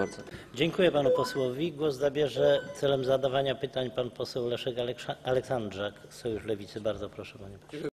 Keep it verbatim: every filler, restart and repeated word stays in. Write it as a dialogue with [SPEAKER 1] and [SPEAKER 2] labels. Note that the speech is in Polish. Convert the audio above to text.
[SPEAKER 1] bardzo.
[SPEAKER 2] Dziękuję panu posłowi. Głos zabierze celem zadawania pytań pan poseł Leszek Aleksandrzak, Sojusz Lewicy. Bardzo proszę, panie pośle.